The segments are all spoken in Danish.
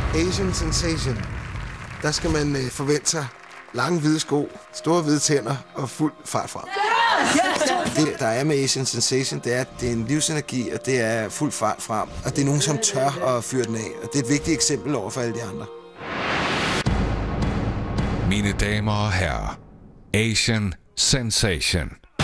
Asian Sensation. Der skal man forvente sig lange hvide sko, store hvide tænder og fuld fart frem. Det, der er med Asian Sensation, det er, at det er en livsenergi, og det er fuld fart frem. Og det er nogen, som tør at fyre den af. Og det er et vigtigt eksempel over for alle de andre. Mine damer og herrer, Asian Sensation.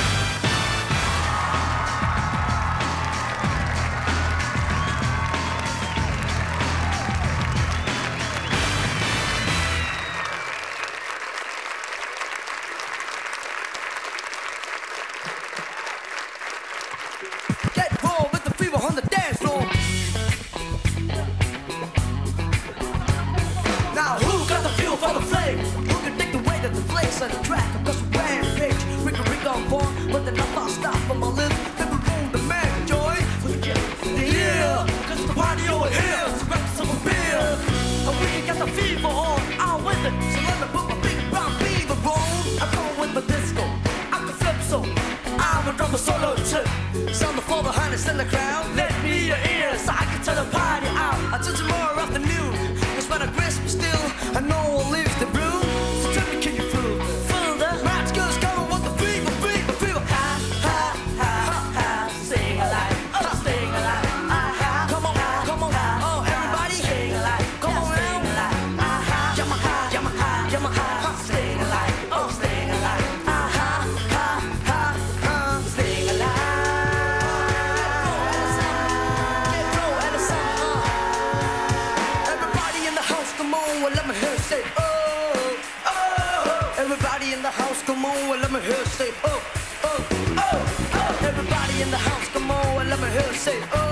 Everybody in the house, come on, let me hear say, oh, oh, oh, oh. Everybody in the house, come on, let me hear say, oh.